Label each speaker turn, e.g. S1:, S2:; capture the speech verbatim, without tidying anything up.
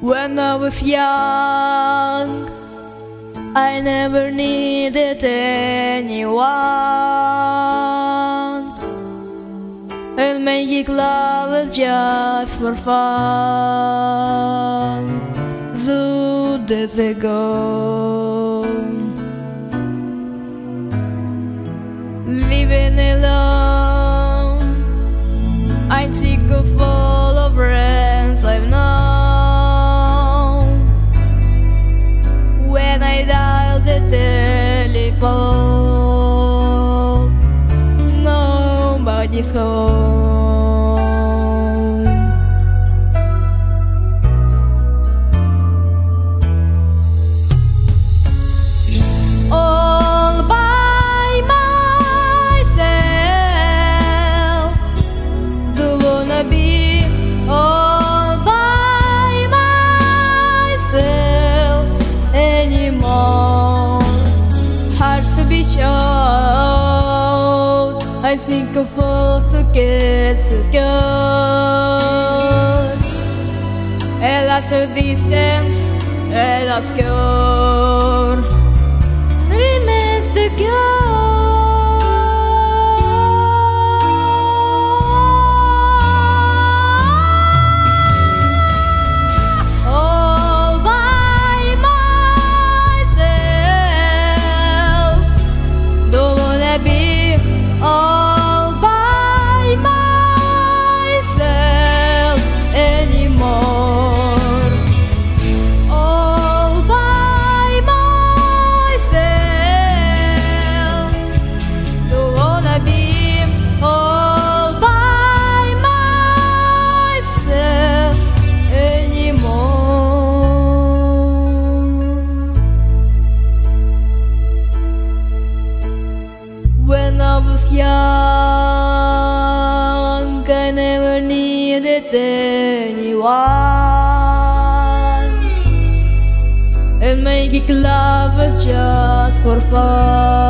S1: When I was young, I never needed anyone, and making love was just for fun. Two days ago, living alone, I'm sick of all of friends I've known. When I dial the telephone, nobody's home. All by myself, don't wanna be all by myself anymore. Hard to be sure, I think of all to get secure. A lesser distance, and obscure remains the cure. When I was young, I never needed anyone, and making love was just for fun.